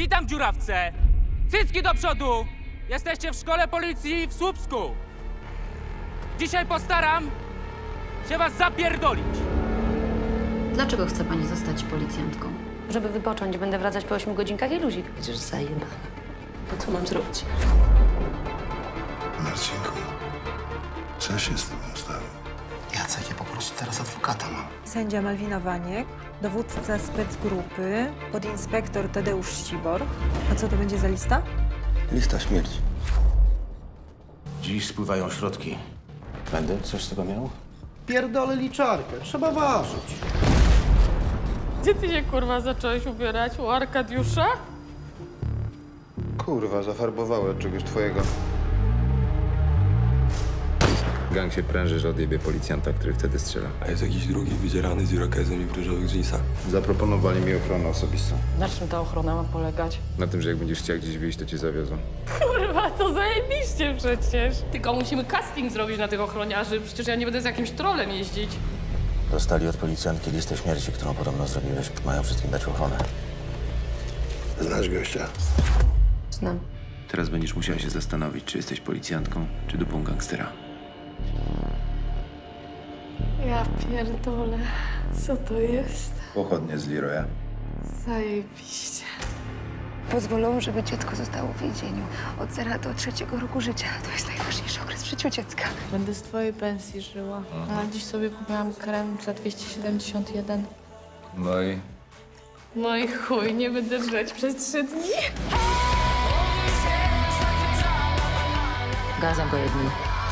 Witam, dziurawce! Cycki do przodu! Jesteście w szkole policji w Słupsku. Dzisiaj postaram się was zapierdolić. Dlaczego chce pani zostać policjantką? Żeby wypocząć, będę wracać po 8 godzinkach i luzik. Będziesz zajebana. To co mam zrobić? Marcinku, co się z tobą stało? Jacek, ja po prostu teraz adwokata mam. Sędzia Malwina Waniek, dowódca specgrupy, podinspektor Tadeusz Ścibor. A co to będzie za lista? Lista śmierci. Dziś spływają środki. Będę coś z tego miał? Pierdolę liczarkę, trzeba ważyć. Gdzie ty się, kurwa, zacząłeś ubierać? U Arkadiusza? Kurwa, zafarbowały od czegoś twojego. Gang się pręży, że odjebie policjanta, który wtedy strzela. A jest jakiś drugi wydzierany z irokezem i w różowych dżinsach? Zaproponowali mi ochronę osobistą. Na czym ta ochrona ma polegać? Na tym, że jak będziesz chciał gdzieś wyjść, to cię zawiozą. Kurwa, to zajebiście przecież. Tylko musimy casting zrobić na tych ochroniarzy. Przecież ja nie będę z jakimś trolem jeździć. Dostali od policjantki listę śmierci, którą podobno zrobiłeś. Mają wszystkim dać ochronę. Znasz gościa? Znam. Teraz będziesz musiała się zastanowić, czy jesteś policjantką, czy dupą gangstera. Ja pierdolę. Co to jest? Pochodnie z Leroya. Zajebiście. Pozwolą, żeby dziecko zostało w więzieniu od 0 do 3 roku życia. To jest najważniejszy okres w życiu dziecka. Będę z twojej pensji żyła. A dziś sobie kupiłam krem za 271. No i? No i chuj, nie będę drzeć przez 3 dni. Gazem go jednym.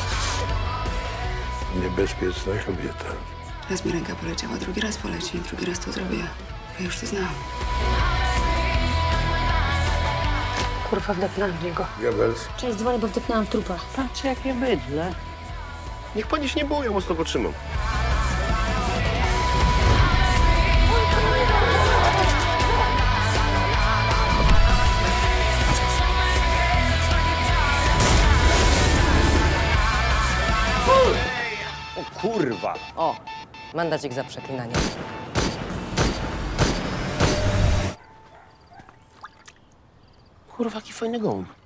Niebezpieczna kobieta. Raz mi ręka poleciała, drugi raz poleci, drugi raz to zrobię. Ja już to znam. Kurwa, wdepnęłam w niego. Goebbels. Cześć, dzwonię, bo wdepnęłam w trupa. Patrz, jakie bydle. Niech pani się nie boi, ja mocno go trzymam. O kurwa! O, mandacik za przeklinanie. Kurwa, jaki fajny gołąb.